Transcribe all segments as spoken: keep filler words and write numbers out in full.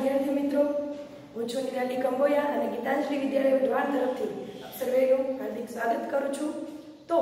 વિદ્યાર્થી મિત્રો, હું છું નિરાલી કંબોયા અને ગીતાંજલિ વિદ્યાલય વઢવાણ તરફથી આપ સર્વેનું હાર્દિક સ્વાગત કરું છું। તો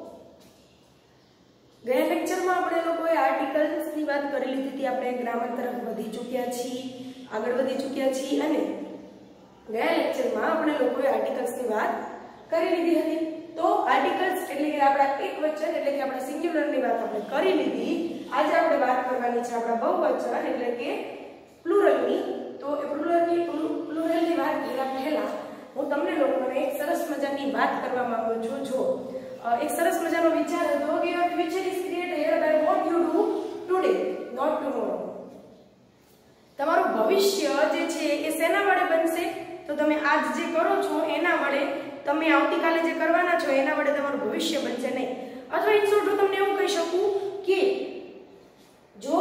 ગયા લેક્ચરમાં આપણે લોકોએ આર્ટિકલ્સની વાત કરી લીધી હતી। આપણે ગ્રામર તરફ વધી ચૂક્યા છીએ, આગળ વધી ચૂક્યા છીએ અને ગયા લેક્ચરમાં આપણે લોકોએ આર્ટિકલ્સની વાત કરી લીધી હતી। તો આર્ટિકલ્સ એટલે કે આપણા એકવચન એટલે કે આપણા સિંગ્યુલરની વાત આપણે કરી લીધી। આજે આપણે વાત કરવાની છે આપણા બહુવચન એટલે કે પ્લુરલની। તો એ પ્લુરલની પ્લુરલની વાત કર્યા પહેલા હું તમને લોકોને એક સરસ મજાની વાત કરવા માંગુ છું। જો એક સરસ મજાનો વિચાર હતો કે your future is created by what you do today not tomorrow. તમારું ભવિષ્ય જે છે એ શેના વડે બનશે? તો તમે આજ જે કરો છો એના વડે, તમે આવતીકાલે જે કરવાના છો એના વડે તમારું ભવિષ્ય બનશે નહીં। અથવા ઇન શોર્ટ હું તમને એવું કહી શકું કે જો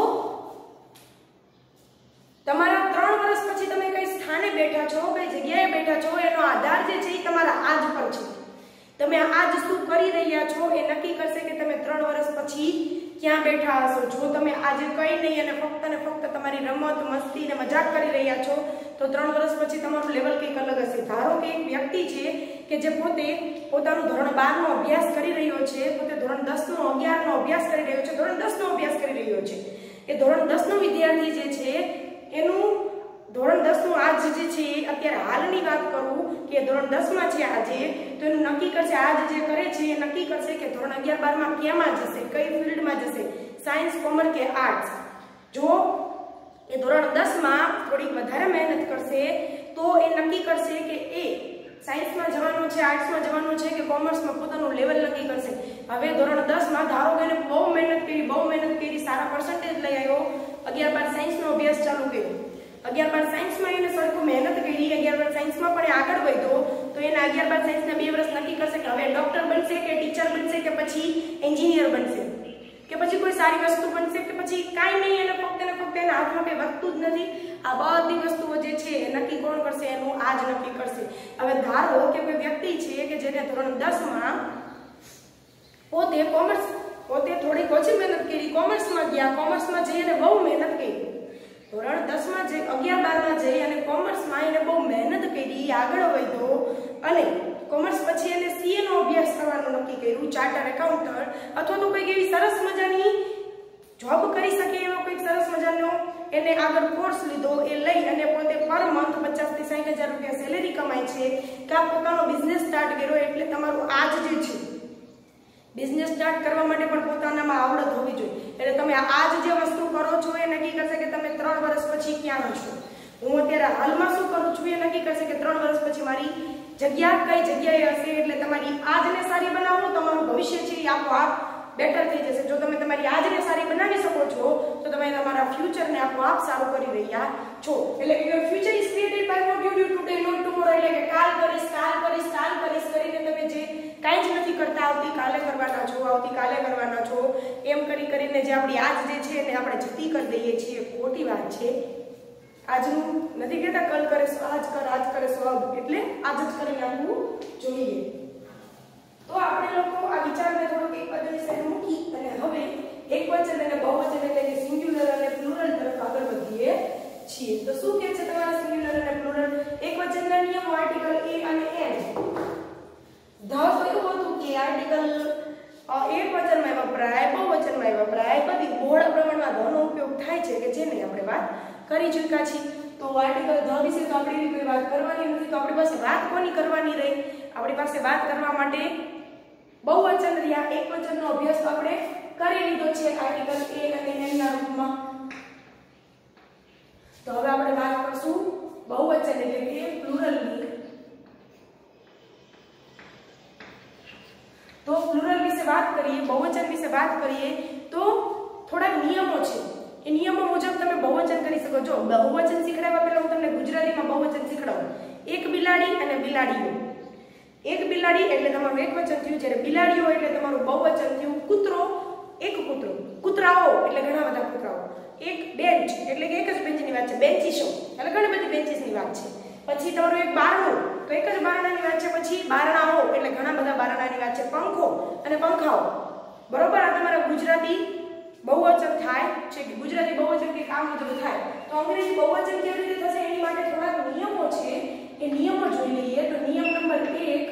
તમારા ત્રણ વર્ષ પછી તમે કઈ સ્થાને બેઠા છો, કઈ જગ્યાએ બેઠા છો, એનો આધાર જે છે એ તમારા આજ પર છે। તમે આજ શું કરી રહ્યા છો એ નક્કી કરશે કે તમે ત્રણ વર્ષ પછી ક્યાં બેઠા હશો। જો તમે આજે કઈ નહીં અને ફક્ત ને ફક્ત તમારી રમત મસ્તી ને મજાક કરી રહ્યા છો તો ત્રણ વર્ષ પછી તમારું લેવલ કંઈક અલગ હશે। ધારો કે એક વ્યક્તિ છે કે જે પોતે પોતાનું ધોરણ બાર નો અભ્યાસ કરી રહ્યો છે, પોતે ધોરણ દસ નો અગિયાર નો અભ્યાસ કરી રહ્યો છે, ધોરણ દસ નો અભ્યાસ કરી રહ્યો છે। એ ધોરણ દસ નો વિદ્યાર્થી જે છે એનું ધોરણ દસ નું આજ જે છે અત્યારે હાલની વાત કરું કે ધોરણ દસ માં છે આજે, તો એનું નક્કી કરશે આજ જે કરે છે એ નક્કી કરશે કે ધોરણ અગિયાર બાર માં ક્યાંમાં જશે, કઈ ફિલ્ડમાં જશે, સાયન્સ, કોમર્સ કે આર્ટ્સ। જો એ ધોરણ દસ માં થોડીક વધારે મહેનત કરશે તો એ નક્કી કરશે કે એ સાયન્સમાં જવાનું છે, આર્ટ્સમાં જવાનું છે કે કોમર્સમાં, પોતાનું લેવલ નક્કી કરશે। હવે ધોરણ દસ માં ધારો કે એને બહુ મહેનત કરી, બહુ મહેનત કરી, સારા પર્સન્ટેજ લઈ આવ્યો, અગિયાર બાર સાયન્સનો અભ્યાસ ચાલુ કર્યો, અગિયાર બાર સાયન્સમાં એને સરખું મહેનત કરી, અગિયાર બાર સાયન્સમાં પણ આગળ વધ્યો, તો એના અગિયાર બાર સાયન્સના બે વર્ષ નક્કી કરશે કે હવે ડોક્ટર બનશે કે ટીચર બનશે કે પછી એન્જિનિયર બનશે કે પછી કોઈ સારી વસ્તુ બનશે કે પછી કાંઈ નહીં, એને ફક્ત ને ફક્ત એના હાથમાં કંઈ વધતું જ નથી। આ બધી વસ્તુઓ જે છે એ નક્કી કોણ કરશે? એનું આજ નક્કી કરશે। હવે ધારો કે કોઈ વ્યક્તિ છે કે જેને ધોરણ દસ માં પોતે કોમર્સ, પોતે થોડીક ઓછી મહેનત કરી, કોમર્સમાં ગયા, કોમર્સમાં જઈ અને બહુ મહેનત કરી, ધોરણ દસ માં જઈ અગિયાર બાર માં જઈ અને કોમર્સમાં એને બહુ મહેનત કરી, આગળ વધ્યો અને કોમર્સ પછી એને સીએ નો અભ્યાસ કરવાનું નક્કી કર્યું, ચાર્ટર્ડ એકાઉન્ટન્ટ અથવા તો કંઈક એવી સરસ મજાની જોબ કરી શકે એવો કંઈક સરસ મજાનો એને આગળ કોર્સ લીધો, એ લઈ અને પોતે પર મંથ પચાસ થી સાઠ હજાર રૂપિયા સેલેરી કમાય છે, કાં પોતાનો બિઝનેસ સ્ટાર્ટ કર્યો। એટલે તમારું આજ જે છે બિઝનેસ સ્ટાર્ટ કરવા માટે પણ પોતાનામાં આવડત હોવી જોઈએ। એટલે તમે આજ જે વસ્તુ કરો છો એ નક્કી કરશે કે તમે ત્રણ વર્ષ પછી ક્યાં હશો। હું અત્યારે હાલમાં શું કરું છું એ નક્કી કરશે કે ત્રણ વર્ષ પછી મારી જગ્યા કઈ જગ્યાએ હશે। એટલે તમારી આજને સારી બનાવો, તમારું ભવિષ્ય છે એ આપોઆપ બેટર થઈ જશે। જો તમે તમારી આજને સારી બનાવી શકો છો તો તમે તમારા ફ્યુચરને આપોઆપ સારું કરી રહ્યા છો। એટલે કે your future is created by what you do today not tomorrow. એટલે કે કાલ કરીશ, કાલ કરીશ, કાલ કરીશ કરીને તમે જે કાંઈ જ નથી કરતા, આવતીકાલે કરવાના છો, આવતીકાલે કરવાના છો, એમ કરી કરીને જે આપણી આજ જે છે એને આપણે જતી કરી દઈએ છીએ, ખોટી વાત છે। આજનું નથી કહેતા કલ કરે સો આજ કર, આજ કરે સો અબ, એટલે આજ જ કરી નાખવું જોઈએ। તો આપણે લોકો આ વિચારને થોડોક એક બાજુ સાઈડ મૂકી અને હવે એકવચન અને બહુવચન એટલે કે સિંગ્યુલર અને પ્લુરલ તરફ આગળ વધીએ છીએ। તો શું કહે છે તમારા સિંગ્યુલર અને પ્લુરલ એકવચનના નિયમો? આર્ટિકલ એ અને એન। ધ તો એવું હતું કે આર્ટિકલ એકવચનમાં વપરાય, બહુવચનમાં વપરાય, બધી બહોળા પ્રમાણમાં ધનો ઉપયોગ થાય છે કે જેની આપણે વાત કરી ચૂક્યા છીએ। તો આર્ટિકલ ધ વિશે તો આપણે એવી કોઈ વાત કરવાની નથી, તો આપણી પાસે વાત કોની કરવાની રહી? આપણી પાસે વાત કરવા માટે બહુવચન રહ્યા, એકવચનનો અભ્યાસ તો આપણે કરી લીધો છે આર્ટિકલ એ અને એન ના રૂપમાં। તો હવે આપણે વાત કરશું બહુવચન એટલે કે પ્લુરલની। તો પ્લુરલ વિશે વાત કરીએ, બહુવચન વિશે વાત કરીએ તો થોડા નિયમો છે, એ નિયમો મુજબ તમે બહુવચન કરી શકો છો। બહુવચન શીખડાવવા પહેલા હું તમને ગુજરાતીમાં બહુવચન શીખડાવું। એક બિલાડી અને બિલાડીઓ। એક બિલાડી એટલે તમારું એકવચન થયું, જ્યારે બિલાડીઓ એટલે તમારું બહુવચન થયું। કૂતરો, એક કૂતરો, કૂતરાઓ એટલે ઘણા બધા કૂતરાઓ। એક બેન્ચ એટલે કે એક જ બેન્ચની વાત છે, બેન્ચીસો એટલે ઘણી બધી બેન્ચીસની વાત છે। પછી તમારું એક બારણું તો એક જ બારણાની વાત છે, પછી બારણાઓ એટલે ઘણા બધા બારણાની વાત છે। પંખો અને પંખાઓ, બરોબર? આ તમારા ગુજરાતી બહુવચન થાય છે કે ગુજરાતી બહુવચન કે કામ મુજબ થાય તો અંગ્રેજી બહુવચન કેવી રીતે થશે એની માટે થોડાક નિયમો છે એ નિયમો જોઈ લઈએ તો નિયમ નંબર એક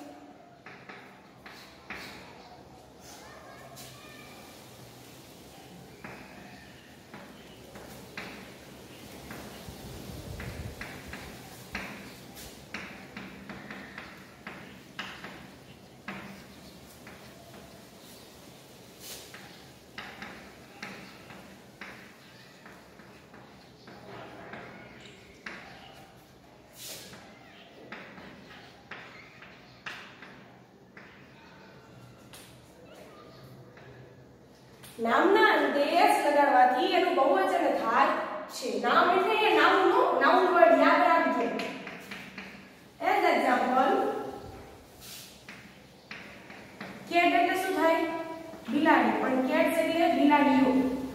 નામના અંતે એસ લગાડવાથી એનું બહુવચન થાય છે નામ એટલે એ નામનો નાઉન વર્ડ યાદ રાખજો એઝ એક્ઝામ્પલ કેટ એટલે શું થાય બિલાડી પણ કેટ્સ એટલે બિલાડીઓ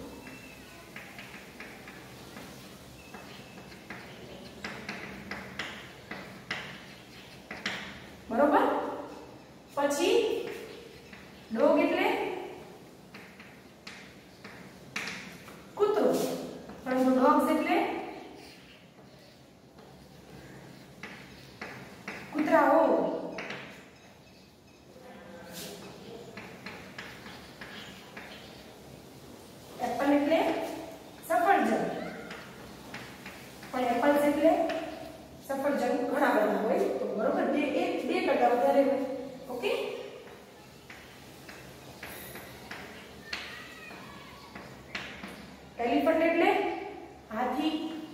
બરોબર પછી ડોગ એટલે પરંતુ ડોગ્સ એટલે કૂતરાઓ એપલ એટલે સફરજન પણ એપલ્સ એટલે સફરજન ઘણા બધા હોય તો બરોબર બે એક બે કરતા વધારે હોય ઓકે એલિફન્ટ એટલે હાથી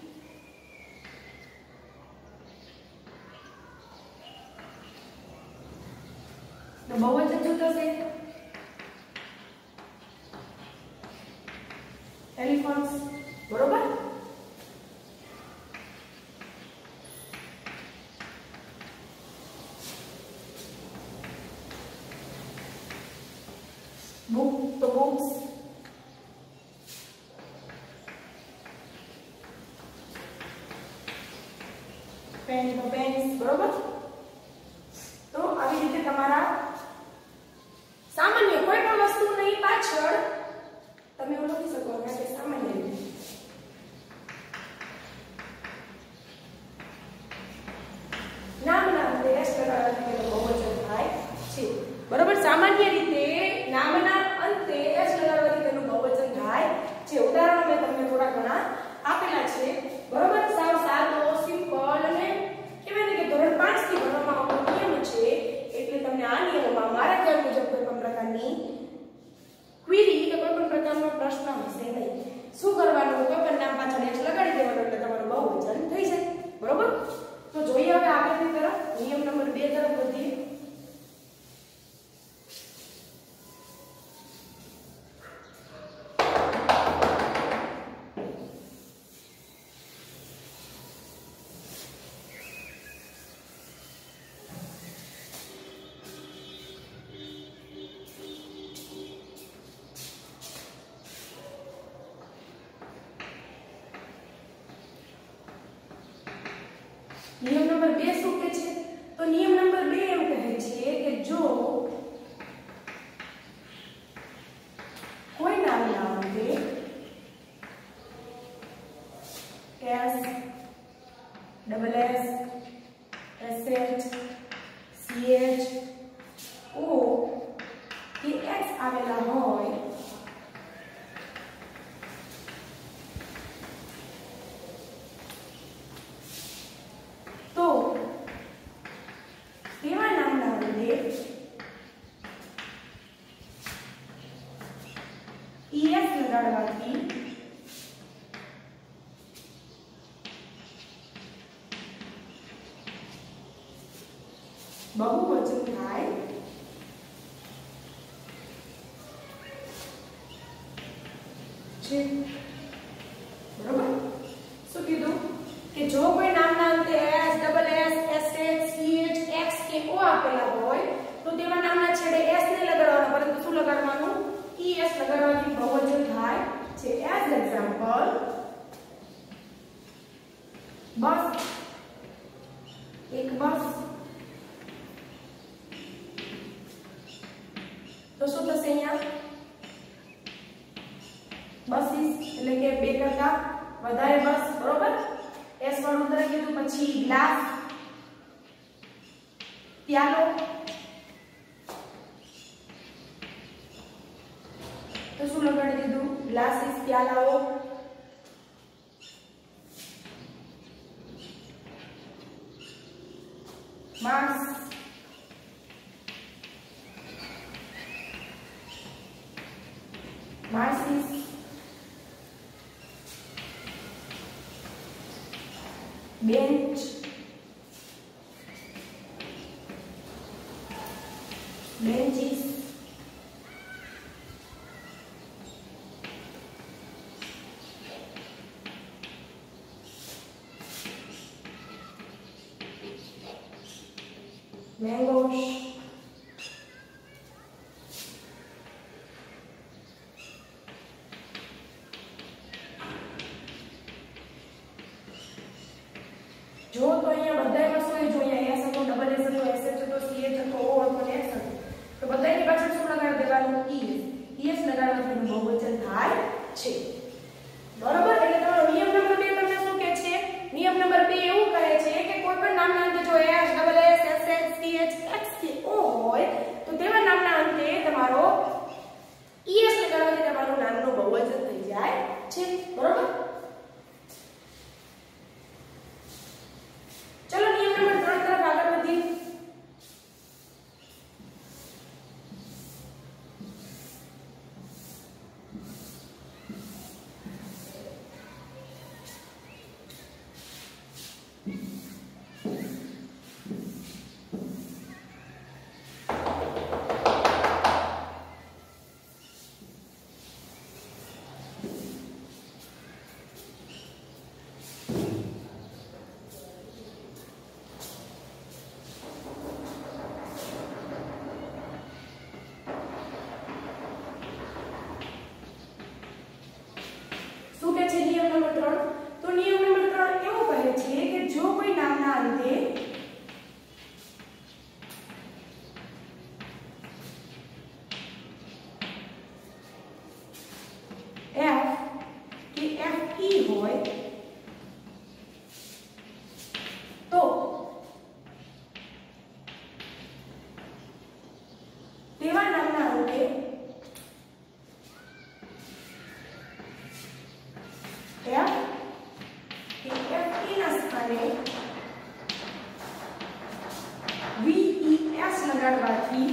તો બહુવચન શું થશે એલિફન્ટ્સ બરોબર બુક તો બુક્સ પેન તો પેન્સ બરોબર તો આવી રીતે તમારા સામાન્ય કોઈ પણ વસ્તુ નહીં પાછળ તમે એવું લખી શકો કે સામાન્ય રીતે નામના અંતે એસ લગાડવાથી બહુવચન થાય છે બરોબર સામાન્ય રીતે નામના અંતે એસ લગાડવાથી તેનું બહુવચન થાય છે ઉદાહરણો મેં તમને થોડા ઘણા આપેલા છે બરોબર સાવ સાદો સિમ્પલ અને કહેવાય ને કે ધોરણ પાંચ થી ભણવામાં આવતો નિયમ છે એટલે તમને આ નિયમોમાં મારા ખ્યાલ મુજબ કોઈ પણ પ્રકારની ક્વેરી કે કોઈ પણ પ્રકારનો પ્રશ્ન હશે નહીં શું કરવાનું કોઈ પણ નામ પાછળ એસ લગાડી દેવાનું એટલે તમારું બહુવચન થઈ જાય બરોબર તો જોઈએ હવે આગળની તરફ નિયમ નંબર બે તરફ વધીએ નિયમ નંબર બે શું કહે છે તો નિયમ નંબર બે એમ કહે છે કે જો કોઈ નામના અંતે S double S SH CH O કે એક્સ આવેલા હોય તો તેવા નામના અંતે ઈએસ લગાડવાથી બહુવચન થાય છે બરોબર શું કીધું કે જો કોઈ નામના અંતે S double S SH CH X કે ઓ આપેલા હોય તો તેવા નામના છેડે એસ નહીં લગાડવાનો પરંતુ શું લગાડવાનું ઈએસ લગાડવાથી બહુવચન થાય છે એઝ એક્ઝામ્પલ બસ એક બસ તો શું થશે અહીંયા બસીસ એટલે કે બે કરતા વધારે બસ, બરોબર. એસ વાળું ઉત્તર કીધું. પછી ગ્લાસ, પ્યાલો, તો શું લગાડી દીધું? ગ્લાસીસ, પ્યાલાઓ. Mass, masses, bench, benches, mangoes, જો તો અહીંયા બધાય વસ્તુઓ જો અહીંયા એસ હતો, ડબલ એસ હતો, એસ એચ હતો, સી એચ હતો, ઓ હતો ને એક્સ હતો. તો બધાયની પાછળ શું લગાડી દેવાનું? ઈ એસ. ઈ એસ લગાડવાથી બહુવચન થાય છે, બરોબર. એટલે તમારો નિયમ નંબર બે તમને શું કહે છે? નિયમ નંબર બે એવું કહે છે કે કોઈ પણ નામના અંતે જો S, double S, S H, C H, X કે ઓ હોય તો તેવા નામના અંતે તમારો ઈ એસ લગાડવાથી તમારું નામનું બહુવચન થઈ જાય છે, બરોબર. ચલો નિયમ નંબર ત્રણ તરફ આગળ વધીએ. નિયમ નંબર ત્રણ તો નિયમ નંબર ત્રણ એવું કહે છે કે જો કોઈ નામના અંતે એફ કે એફ ઈ હોય તો તેવા નામના અંતે વીઈએસ લગાડવાથી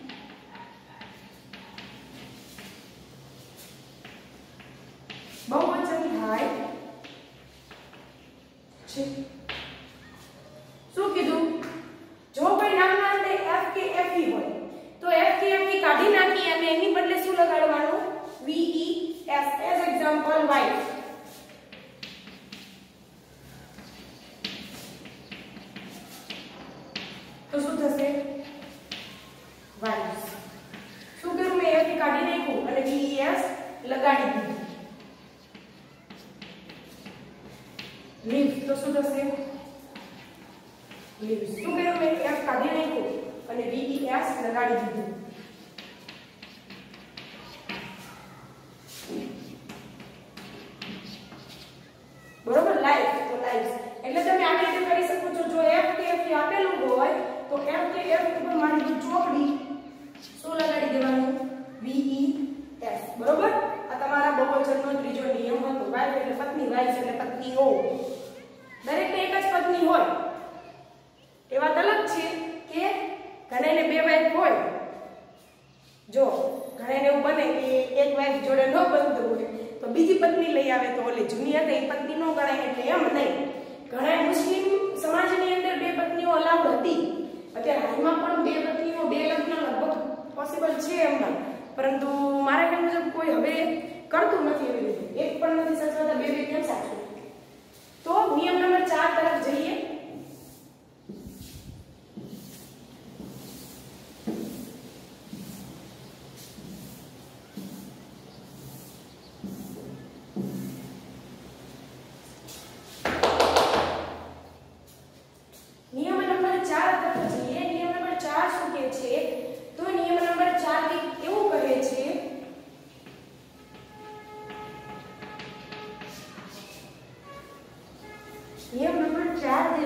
બહુવચન થાય છે. શું કીધું? જો કોઈ નામના અંતે એફ કે એફ ઈ હોય તો એફ કે એફ ઈ કાઢી નાખી અને એની બદલે શું લગાડવાનું? વીઈએસ. As example wife. તો શું થશે? વાઇફ્સ. શું કર્યું? મેં એફ કાઢી નાખ્યું અને વીઈએસ લગાડી દીધું. લીવ્સ. તો શું થશે? લીવ્સ. શું કર્યું? મેં એફ કાઢી નાખ્યું અને વીઈએસ લગાડી દીધું. બરોબર. લાઈફ. તો લાઈવ્સ. એટલે તમે આ રીતે કરી શકો છો. જો એફ કે એફ આપેલું હોય તો એફ કે એફ ઉપર મારી ચોકડી શું લગાડી દેવાનું? વીઈએસ. બરોબર. આ તમારા બહુવચનનો ત્રીજો નિયમ હતો. વાઇફ એટલે પત્ની, વાઇફ એટલે પત્નીઓ. દરેકને એક જ પત્ની હોય. એ વાત અલગ છે કે ઘણાને બે વાઇફ હોય. જો ઘણાને એવું બને કે એક વાઇફ જોડે ન બનતું હોય તો બીજી પત્ની લઈ આવે તો ઓલી જૂની હતી એ પત્ની ન ગણાય. એટલે એમ નહીં. ઘણા મુસ્લિમ સમાજની અંદર બે પત્નીઓ અલાઉડ હતી. અત્યારે હાલમાં પણ બે પત્નીઓ બે લગ્ન લગભગ પોસિબલ છે એમના, પરંતુ મારા ખ્યાલ મુજબ કોઈ હવે કરતું નથી એવી રીતે. એક પણ નથી સચવાતા, બે બે કેમ સાચું? તો નિયમ નંબર ચાર તરફ જઈએ. નિયમ નંબર ચાર તરફ જઈએ. નિયમ નંબર ચાર શું કહે છે? તો નિયમ નંબર ચાર એવું કહે છે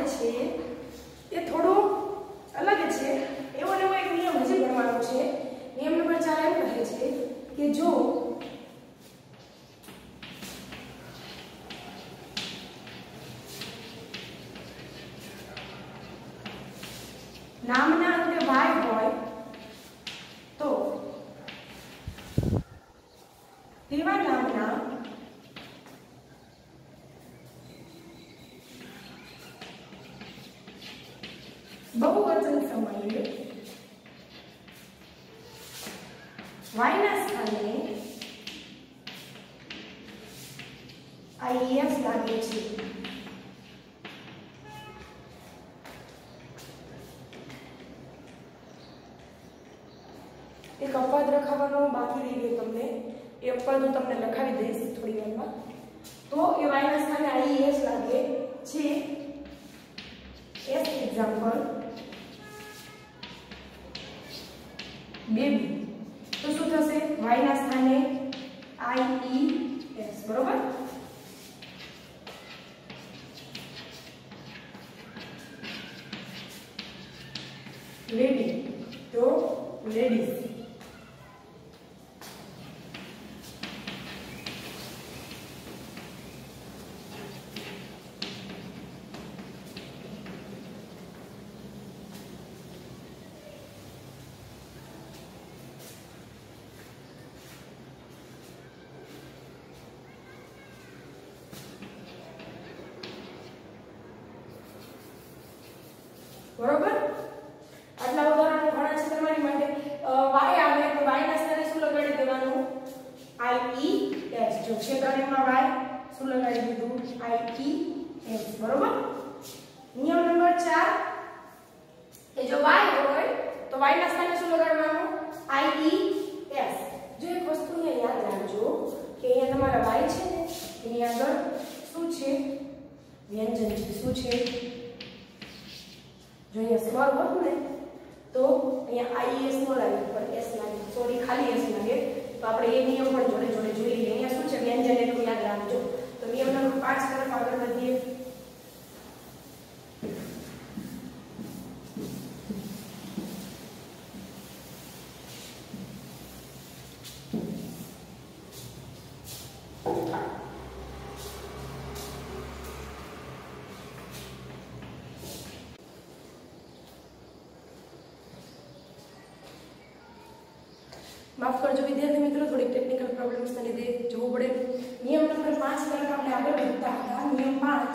છે એ થોડો અલગ છે. એવો ને એવો એક નિયમ હજી ગણવાનો છે. નિયમ નંબર ચાર એમ કહે છે કે જો નામના અંતે વાય હોય તો તેવા નામના બહુવચન સમયે વાયના સ્થાને આઈએસ લાગે છે. એક અપવાદ લખાવવાનો બાકી રહી ગયો તમને. એ અપવાદ હું તમને લખાવી દઈશ થોડી વારમાં. તો એ વાયના સ્થાને આઈએસ લાગે છે. As example baby. તો શું થશે? વાયના સ્થાને આઈ એસ. બરોબર? લેડી તો લેડીઝ. બરોબર? આટલા ઉદાહરણો ઘણા છે તમારી માટે. વાય આવે તો વાય ના સ્થાને શું લગાડી દેવાનું? I S. જો છે ગણિતમાં વાય શું લગાડી દીધું? I S. બરોબર? નિયમ નંબર ચાર કે જો વાય હોય તો વાય ના સ્થાને શું લગાડવાનું? આઈ એસ. જો એક વસ્તુને યાદ રાખજો કે અહીંયા તમારા વાય છે ને એની આગળ શું છે? વ્યંજન છે. શું છે? જો અહીંયા સ્વર હોત ને તો અહીંયા આઈએસ નો લાગે પણ એસ લાગે. સોરી, ખાલી એસ લાગે. તો આપણે એ નિયમ પણ જોડે જોડે જોઈ લઈએ. અહીંયા શું છે? વ્યંજન એટલું યાદ રાખજો. તો નિયમ નંબર પાંચ તરફ આગળ વધીએ. માફ કરજો વિદ્યાર્થી મિત્રો, થોડી ટેકનિકલ પ્રોબ્લેમ્સના લીધે જોવું પડે. નિયમ નંબર પાંચ તરફ આપણે આગળ વધતા હતા. નિયમ પાંચ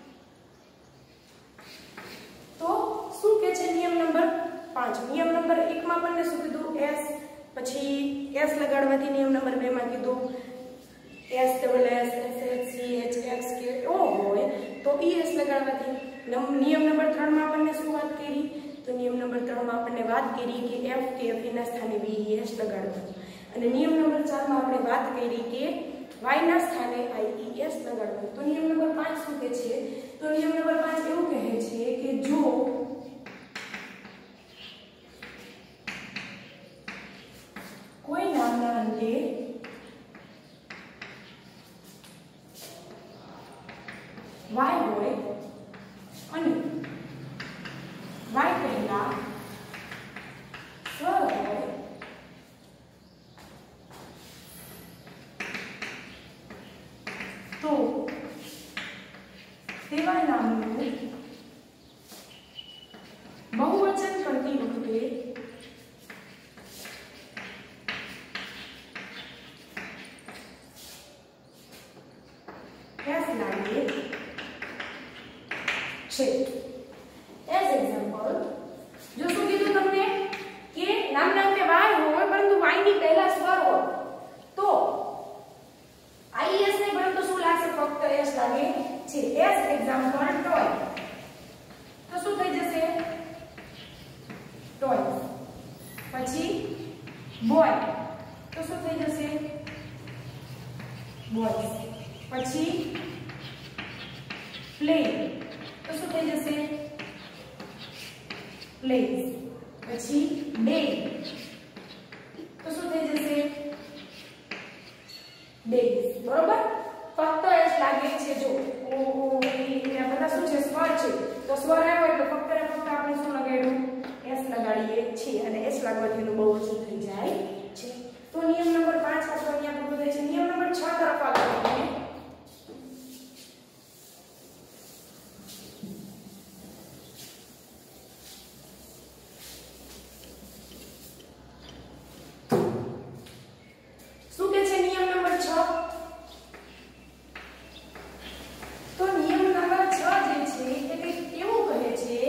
તો શું કે છે? નિયમ નંબર પાંચ. નિયમ નંબર એક માં આપણને શું કીધું? એસ. પછી એસ લગાડવાથી નિયમ નંબર બે માં કીધું S double S S H C H X કે ઓ હોય તો ઈ એસ લગાડવાથી. નિયમ નંબર ત્રણ માં આપણને શું વાત કરી? તો નિયમ નંબર ત્રણ માં આપણને વાત કરી કે એફ કે એફ ના સ્થાને વીએસ લગાડવાનું. અને નિયમ નંબર ચાર માં આપણે વાત કરી કે વાય ના સ્થાને આઈઈએસ લગાડવાનું. તો નિયમ નંબર પાંચ શું કહે છે? તો નિયમ નંબર પાંચ એવું કહે છે કે જો કોઈ નામના અંતે વાય હોય અને વાય પહેલા સ્વર હોય તો તેવા નામનું બહુવચન કરતી વખતે એસ લાગે છે. એઝ એક્ઝામ્પલ, જો શું કીધું તમને કે નામના અંતે વાય હોય પરંતુ વાય ની પહેલા સ્વર હોય તો આઈએસ નહીં પરંતુ શું લાગશે? ફક્ત એસ લાગે છે. As example toy. તો શું થઈ જશે? ટોય. પછી બોય. તો શું થઈ જશે? બોયઝ. પછી પ્લે. તો શું થઈ જશે? પ્લેઝ. પછી ડે. તો શું થઈ જશે? ડેઝ. બરોબર? ફક્ત એસ લાગે છે. જો ઓ ઓ એ આ બધા શું છે? સ્વર છે. તો સ્વર આવ્યો એટલે ફક્ત ને ફક્ત આપણે શું લગાડ્યું એસ લગાડીએ છીએ અને એસ લાગવાથી એનું બહુવચન થઈ જાય છે. તો નિયમ નંબર પાંચ આપણો અહીંયા પૂરો થાય છે. નિયમ નંબર છ તરફ આગળ વધીએ. શું કે છે નિયમ નંબર છ? તો નિયમ નંબર છ જે છે એ કંઈક એવું કહે છે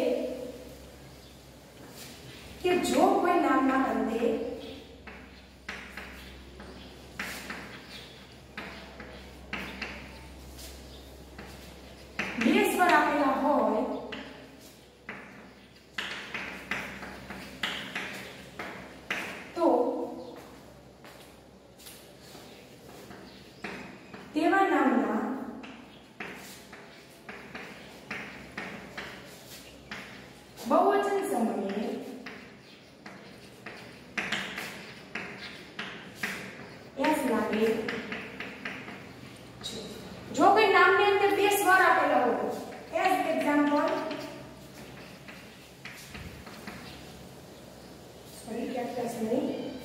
કે જો કોઈ નામના અંતે બે સ્વર આપેલા હોય તો તેવા નામના બહુવચન સમયે એસ લાગે છે. જો કોઈ નામની અંદર બે સ્વર આપેલા હોય એઝ એક્ઝામ્પલ સોરી કેપ્ટસ નહીં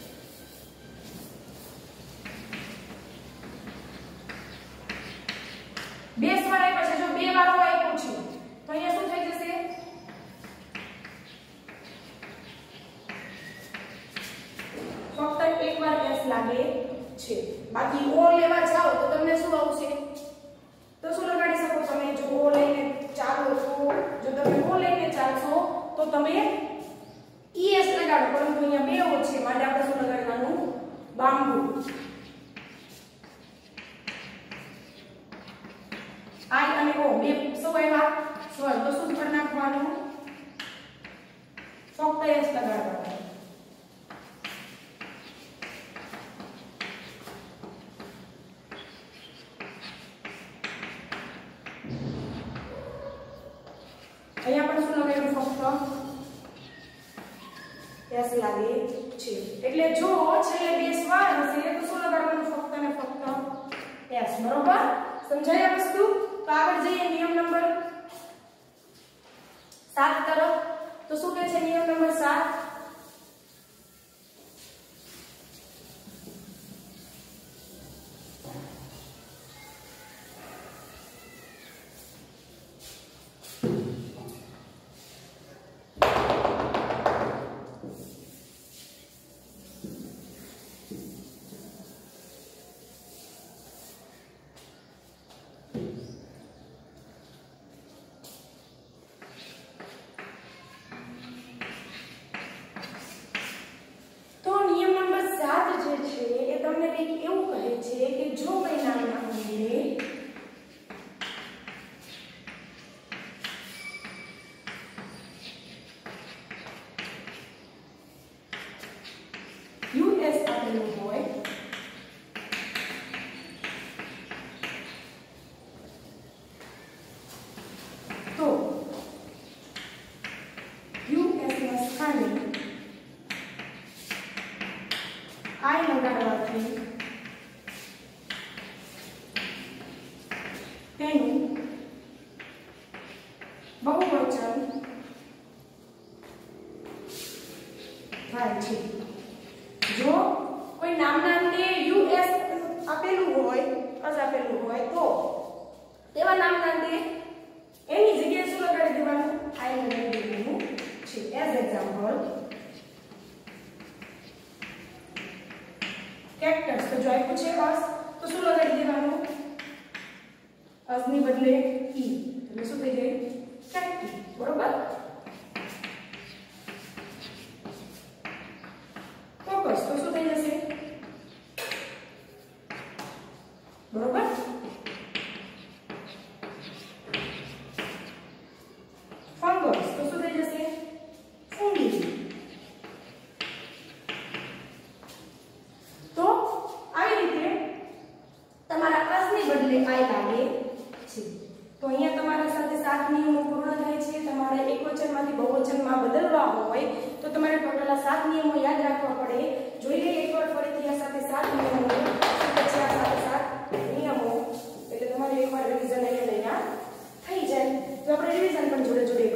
બે સ્વર આપ્યા છે. જો બે વાળો આપ્યો છે તો અહીંયા શું થઈ જશે? ફક્ત એક વાર એસ લાગે છે. બાકી ઓ લેવા જાઓ તો તમને શું આવશે? તો શું લગાડી શકો તમે? જો ઓ લઈને ચાલો તો જો તમે ઓ લઈને ચાલશો તો તમે ઈએસ લગાડો, પરંતુ અહીંયા બે ઓ છે માટે આપણે શું લગાડવાનું? બાંબુ. આઈ અને ઓ બે શું આવ્યા? સ્વર. તો શું કરી નાખવાનું? ફક્ત એસ લગાડવાનું. અહીંયા પણ શું લગાવ્યું? ફક્ત એસ લાગે છે. એટલે જો છેલ્લે બે સ્વર હશે તો શું લગાડવાનું? ફક્ત ને ફક્ત એસ. બરોબર? સમજાય આ વસ્તુ? તો આગળ જઈએ નિયમ નંબર સાત તરફ. તો શું કહે છે નિયમ નંબર સાત? તમને કંઈક એવું કહે છે કે જો કોઈ નામના અંગે યુએસ આપેલું હોય તો યુએસ ના સ્થાને આઈ લગાડવાથી તેનું બહુવચન થાય છે. જો કોઈ નામના અંતે યુએસ આપેલું હોય અસ આપેલું હોય તો તેવા નામના અંતે એની જગ્યાએ શું લગાડી દેવાનું? આઈ લગાડી દેવાનું છે. As example cactus. તો જો આપ્યું છે અસ તો શું લગાડી દેવાનું? અસ ની બદલે ઈ એટલે શું થઈ જાય? કેક્ટી. બરોબર? ફોકસ તો શું થઈ જશે? બરોબર? ફંગસ તો શું થઈ જશે? ફંગી. તો આવી રીતે તમારા અસની બદલે આઈ લાગે છે. તો અહીંયા તમારા સાથે સાત નિયમો પૂર્ણ થાય છે. તમારે એકવચનમાંથી બહુવચનમાં બદલવા હોય તો તમારે ટોટલ સાત નિયમો યાદ રાખવા પડે. જોઈ લઈએ એકવાર ફરીથી આ સાથે સાત નિયમો પછી આ સાથે સાત નિયમો એટલે તમારે એકવાર રિવિઝન અહીંયા થઈ જાય. તો આપણે રિવિઝન પણ જોડે જોડે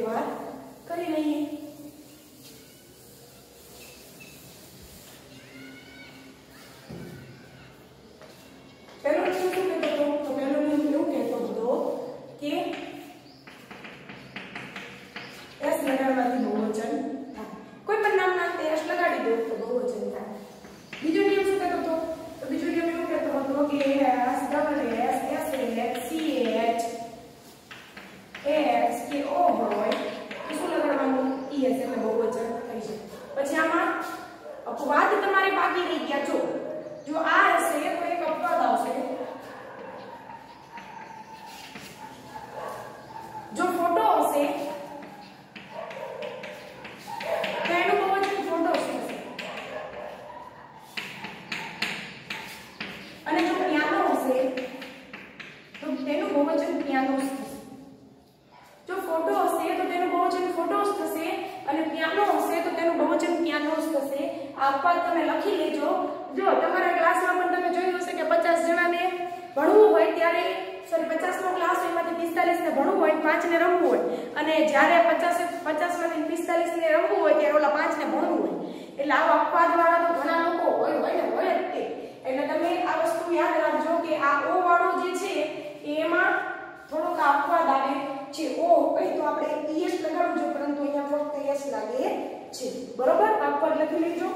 અપવાદ તમે લખી લેજો. જો તમારા ક્લાસમાં પણ તમે જોયું હશે કે પચાસ જણાને ભણવું હોય ત્યારે સોરી પચાસ નો ક્લાસ હોય એમાંથી પિસ્તાલીસ ને ભણવું હોય, પાંચ ને રમવું હોય, અને જ્યારે પચાસ પચાસ માંથી પિસ્તાલીસ ને રમવું હોય ત્યારે ઓલા પાંચ ને ભણવું હોય. એટલે આવા અપવાદ વાળા તો ઘણા લોકો હોય હોય ને હોય જ તે. એટલે તમે આ વસ્તુ યાદ રાખજો કે આ ઓ વાળો જે છે એમાં થોડોક અપવાદ આવે છે. ઓ હોય તો આપણે એસ લગાડવું જોઈએ, પરંતુ અહીંયા ફક્ત એસ લાગે છે. બરોબર, અપવાદ લખી લેજો.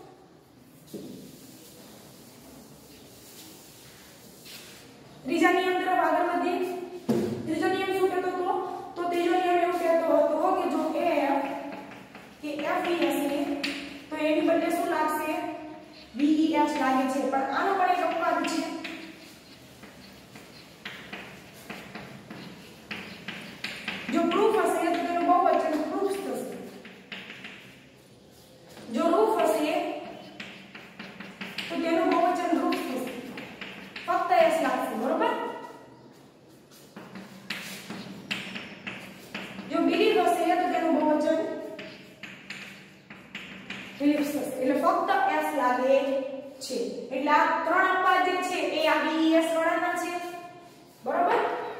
ત્રીજા નિયમ તરફ આગળ વધીએ. ત્રીજો નિયમ શું કહેતો હતો? તો ત્રીજો નિયમ એવું કહેતો હતો કે જો f કે f e s ને તો એની બદલે શું લાગશે? v e s લાગે છે. પણ આનો પણ એક અપવાદ છે. જો પ્રૂફ હશે તો તેનું બહુવચન પ્રૂફ્સ થશે. જો રૂફ હશે તો તેનું બહુવચન રૂફ થશે. ફક્ત એસ લાગશે. બરોબર. જો બિલીવ હશે તો તેનું બહુવચન બિલીવ્સ થશે. એટલે ફક્ત એસ લાગે છે. એટલે આ ત્રણ અપવાદ જે છે એ આ વીએસ વાળાના છે. બરોબર.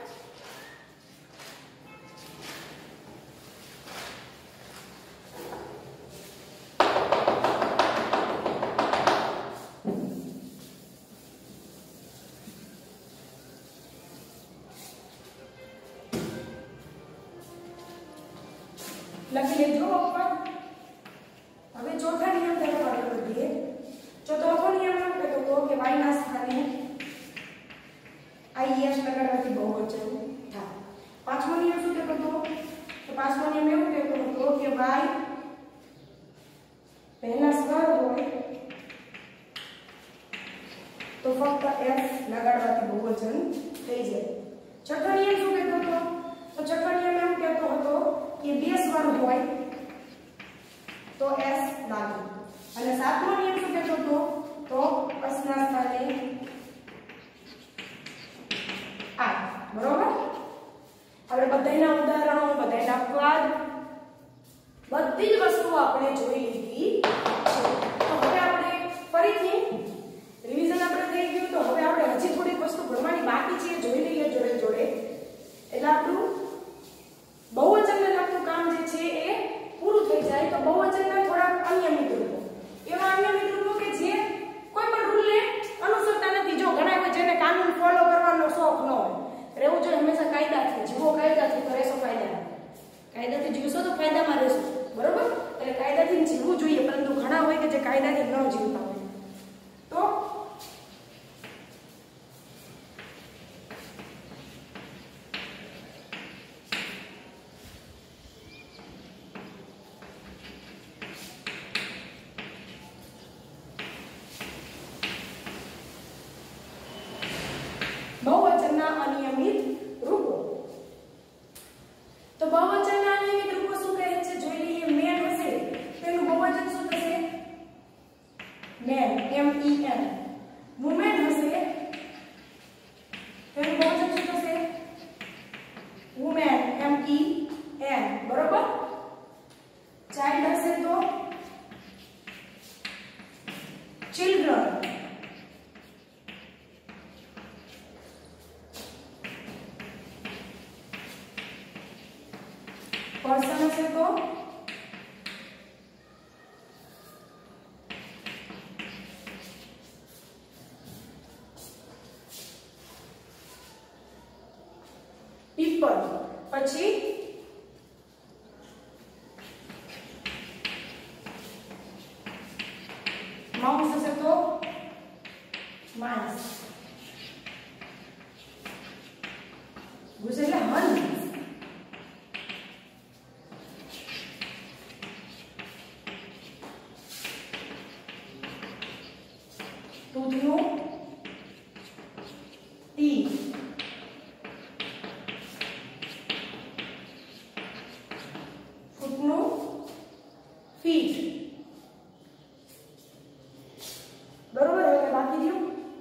લખી લેજો અપવાદ. હવે ચોથા નિયમ તરફ આગળ વધીએ. જો ચોથો નિયમ એમ કહેતો હતો કે y ના સ્થાને is લગાડવાથી બહુવચન થાય. પાંચમો નિયમ શું કહેતો હતો? તો પાંચમો નિયમ એવું કહેતો હતો કે y પહેલા સ્વર હોય તો ફક્ત s લગાડવાથી બહુવચન થઈ જાય. છઠ્ઠો નિયમ શું કહેતો હતો? તો છઠ્ઠો નિયમ એમ કહેતો હતો કે બે સ્વર હોય તો s લાગે. અને સાતમો નિયમ શું કહેતો હતો? તો s ના સ્થાને આ. બરોબર. આપણે બધાયના ઉદાહરણો, બધાયના અપવાદ, બધી જ વસ્તુઓ આપણે જોઈ લીધી છે. તો હવે આપણે ફરીથી રિવિઝન આપણે થઈ ગયું. તો હવે આપણે હજી થોડીક વસ્તુ ભણવાની બાકી છે, જોઈ લઈએ જોડે જોડે. એટલે આપણું બહુવચનને લગતું કામ જે છે એ પૂરું થઈ જાય. તો બહુવચનના થોડા અનિયમિત રૂપો, એવા અનિયમિત રૂપો કે જે કોઈ પણ રૂલને અનુસરતા નથી. જો ઘણા હોય જેને કાનૂન ફોલો કરવાનો શોખ ન હોય, રહેવું જોઈએ હંમેશા કાયદાથી. જીવો કાયદાથી તો રહેશો ફાયદા. કાયદાથી જીવશો તો ફાયદામાં રહેશો. બરોબર. એટલે કાયદાથી જીવવું જોઈએ, પરંતુ ઘણા હોય કે જે કાયદાથી ન જીવતા હોય. તો બહુવચનના અનિયમિત રૂપો. તો બહુવચનના અનિયમિત રૂપો શું કહે છે જોઈ લઈએ. મેન હશે તેનું બહુવચન શું થશે? Man, M E N. Woman હશે તેનું બહુવચન શું થશે? Women, M E N. બરોબર. ચાઇલ્ડ હશે તો ચિલ્ડ્રન. पर्सन हसे तो पीपल. પછી माउस हसे तो माउस. गुज એટલે હન. ટૂથનું ટી. ફૂટનું ફીટ. બરોબર. હવે બાકી રહ્યું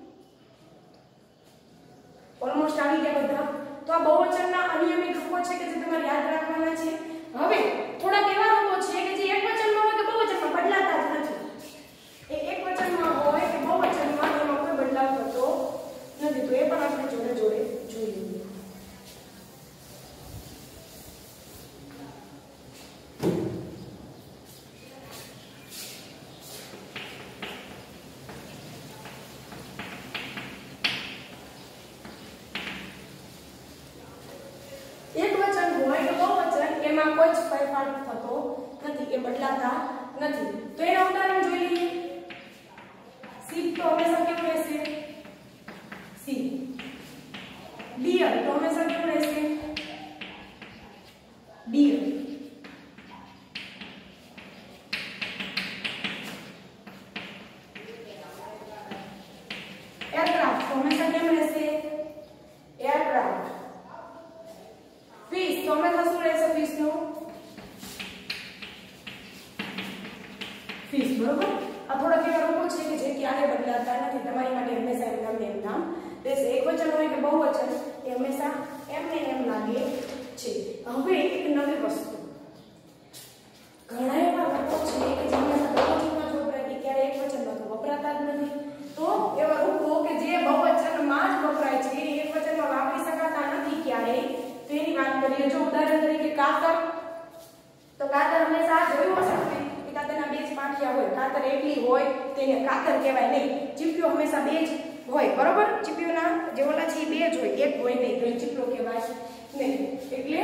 ઓલમોસ્ટ આવી ગયા બધા. તો આ બહુવચનના અનિયમિત રૂપો છે કે જે તમારે યાદ રાખવાના છે. હવે થોડાક એવા રૂપો છે કે જે એક વચનમાં હોય કે બહુવચનમાં બદલાતા જ નથી. કોઈ જ ફેરફાર થતો નથી, એ બદલાતા નથી. તો એના ઉદાહરણ જોઈ લઈએ. શીપ તો હંમેશા કેવું રહેશે? શીપ. ડિયર તો હંમેશા કેવું રહેશે? ડિયર. એરક્રાફ્ટ તો હંમેશા કેમ રહેશે? એરક્રાફ્ટ. ફિશ તો હંમેશા શું રહેશે? ફિશ નું ફિશ. બરોબર. આ થોડા એવા રૂપો છે કે જે ક્યારે બદલાતા નથી. તમારી માટે હંમેશા એમ નામ એમ નામ રહેશે. એક વચન હોય કે બહુવચન એ હંમેશા એમને એમ લાગે છે. હવે એક નવી વસ્તુ, ઘણા એવા રૂપો છે કે જે હંમેશા બહુવચનમાં જ વપરાય કે ક્યારે એક વચનમાં તો વપરાતા જ નથી. તો એવા રૂપો કે જે બહુવચનમાં જ વપરાય છે, એક વચનમાં વાપરી શકાતા નથી ક્યારેય, તો એની વાત કરીએ. જો ઉદાહરણ તરીકે કાતર, તો કાતર હંમેશા જોયું હશે તમે કે કાતરના બે જ પાંખિયા હોય. કાતર એકલી હોય તેને કાતર કહેવાય નહીં. ચીપિયો હંમેશા બે જ હોય. બરોબર. ચીપિયોના જે ઓલા છે બે જ હોય, એક હોય નહીં, તો એ ચીપિયો કહેવાય નહીં. એટલે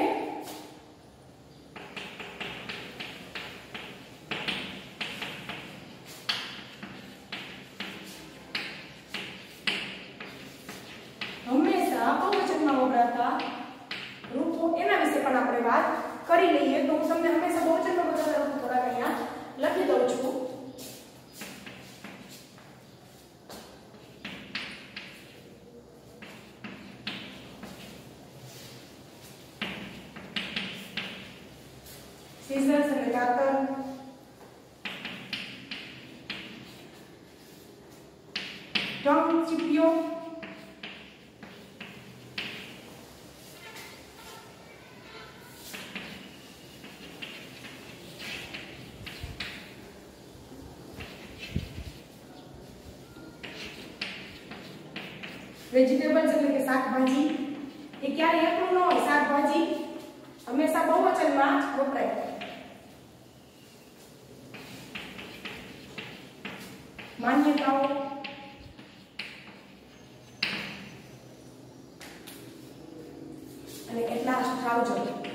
હંમેશા બહુવચનમાં વપરાતા રૂપો એના વિશે પણ આપણે વાત કરી લઈએ. તો હું તમને હંમેશા બહુવચનમાં વપરાતા રૂપો થોડા અહીંયા લખી દઉં છું. scissors અને કાતર, ટંગ ચીપિયો, વેજીટેબલ્સ એટલે કે શાકભાજી, એ ક્યારે એકલું ન હોય. શાકભાજી હંમેશા બહુવચનમાં વપરાય. માન્યતાઓ, અને એટલા ટ્રાઉઝર.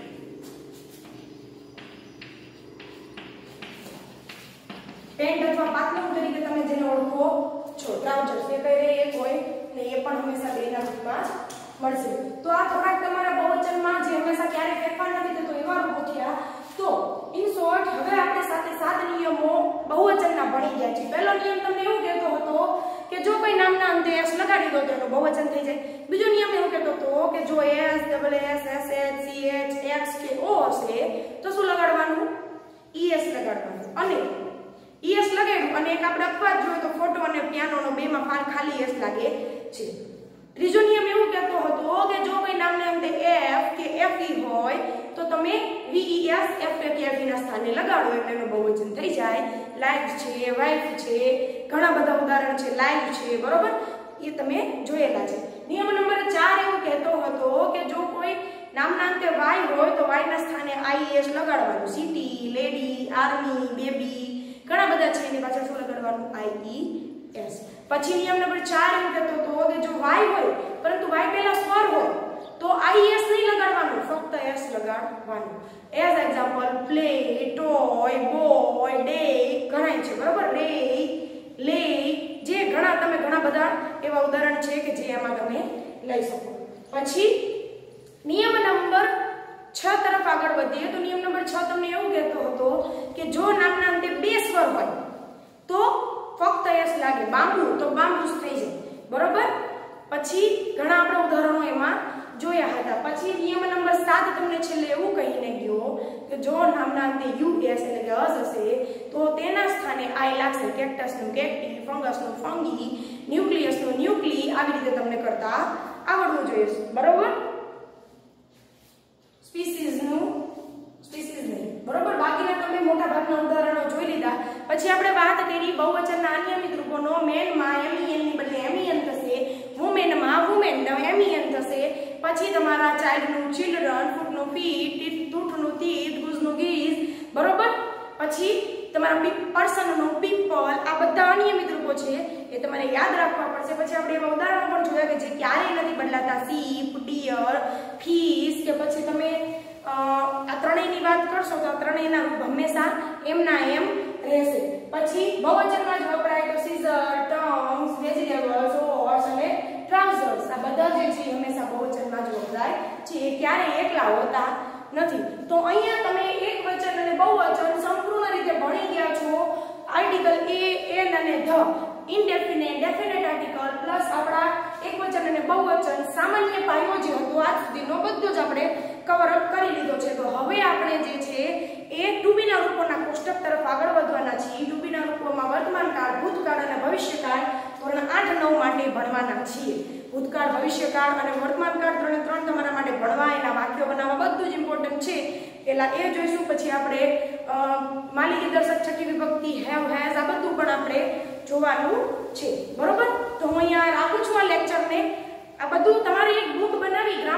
પેન્ટ અથવા પાતળું તરીકે તમે જેને ઓળખો છો, ટ્રાઉઝર એ કઈ રહે એક હોય ને એ પણ હંમેશા બેના રૂપમાં જ મળશે. તો આ થોડાક તમારા બહુવચનમાં જે હંમેશા ક્યારે ફેરફાર નથી થતો એવા રૂપો થયા. તો ઇન શોર્ટ હવે આપણે સાથે સાત નિયમો બહુવચનના ભણી ગયા છે. પહેલો નિયમ તમને એવું કહેતો હતો કે જો કોઈ નામના અંતે એસ લગાડી દો તો એનું બહુવચન થઈ જાય. બીજો નિયમ એવું કહેતો હતો કે જો S double S S H C H X કે ઓ હશે તો શું લગાડવાનું? ઈએસ લગાડવાનું. અને ઈએસ લગાડ્યું અને એક આપણે અપવાદ જોઈએ તો ફોટો અને પિયાનોનો બેમાં ફાર ખાલી એસ લાગે છે. ત્રીજો નિયમ એવું કહેતો હતો કે જો કોઈ નામને અંતે એફ કે એફઈ હોય તો તમે વીઈએસ એફ કે એફઈ ના સ્થાને લગાડો એટલે એનું બહુવચન થઈ જાય. લાઈફ છે, વાઇફ છે, ઘણા બધા ઉદાહરણ છે. લાઈફ છે, બરોબર, એ તમે જોયેલા છે. નિયમ નંબર ચાર એવું કહેતો હતો કે જો કોઈ નામના અંતે વાય હોય તો વાય ના સ્થાને આઈએસ લગાડવાનું. સિટી, લેડી, આર્મી, બેબી, ઘણા બધા છે. એની પાછળ શું લગાડવાનું? આઈઈએસ. પછી નિયમ નંબર ચાર એવું કહેતો હતો કે જો વાય હોય પરંતુ વાય પહેલા સ્વર હોય તો આઈએસ નહીં લગાડવાનું, ફક્ત એસ લગાડવાનું. As example play, toy, boy, day, ઘણા છે. બરોબર. રે, લે, જે ઘણા તમે ઘણા બધા એવા ઉદાહરણ છે કે જે એમાં તમે લઈ શકો. પછી નિયમ નંબર છ તરફ આગળ વધીએ તો નિયમ નંબર છ તમને એવું કહેતો હતો કે જો નામના અંતે બે સ્વર હોય તો ફક્ત એસ લાગે. બાંબુ તો બાંબુસ થઈ જાય. બરોબર. પછી ઘણા આપણે ઉદાહરણો એમાં જોયા હતા. પછી નિયમ નંબર સાત તમને છેલ્લે એવું કહીને ગયો કે જો નામના અંતે યુએસ એટલે કે અસ હશે તો તેના સ્થાને આઈ લાગશે. કેક્ટસનું કેક્ટી, ફંગસનું ફંગી, ન્યુક્લિયસનું ન્યુક્લી, આવી રીતે તમને કરતા આવડવું જોઈએ. બરોબર. સ્પીસીસનું સ્પીસીસ નહીં. બરોબર. બાકીના તમે મોટા ભાગના ઉદાહરણો જોઈ લીધા. પછી આપણે વાત કરી બહુવચનના અનિયમિત રૂપોનો. મેનમાં એમઈએન ની બદલે એમઈએન થશે. વુમેનમાં વુમેન એમઈએન થશે. પછી તમારા ચાઇલ્ડનું ચિલ્ડ્રન, ફૂટનું ફીટ, તૂટનું તીત, ગુઝનું ગીઝ. બરોબર. પછી તમારા પર્સનનું પીપલ. આ બધા અનિયમિત રૂપો છે એ તમારે યાદ રાખવા પડશે. પછી આપણે એવા ઉદાહરણો પણ જોયા કે જે ક્યારેય નથી બદલાતા. સીપ, ડિયર, ફિશ, કે પછી તમે આ ત્રણેયની વાત કરશો તો ત્રણેયના રૂપ હંમેશા એમના એમ રહેશે. પછી બહુવચનમાં જ વપરાય તો સીઝર, ટર્મ્સ, વેજીટેબલ્સ, હોર્સ અને ટ્રાઉઝર્સ આ બધા જે છે હંમેશા બહુવચનમાં જ વપરાય છે. એ ક્યારેય એકલા હોતા નથી. તો અહીંયા તમે એક વચન અને બહુવચન સંપૂર્ણ રીતે ભણી ગયા છો. આર્ટિકલ એ, એન અને the, indefinite, definite article plus આપણા એકવચન અને બહુવચન સામાન્ય પાયો જે હતો આજ સુધીનો બધો જ આપણે કવર અપ કરી લીધો છે. તો હવે આપણે જે છે એ ટુ બી ના રૂપોના કોષ્ટક તરફ આગળ વધવાના છીએ. ટુ બી ના રૂપોમાં વર્તમાનકાળ, ભૂતકાળ અને ભવિષ્યકાળ ધોરણ આઠ નવ માટે ભણવાના છીએ. ભૂતકાળ, ભવિષ્યકાળ અને વર્તમાનકાળ ત્રણે ત્રણ તમારા માટે ભણવા, એના વાક્યો બનાવવા બધું જ ઇમ્પોર્ટન્ટ છે. પહેલા એ જોઈશું, પછી આપણે માલિકી દર્શક, છઠ્ઠી વિભક્તિ, હેવ, હેઝ આ બધું પણ આપણે જોવાનું છે. બરોબર? તો હું અહીંયા રાખું છું આ લેક્ચરને. આ બધું તમારે એક બુક બનાવી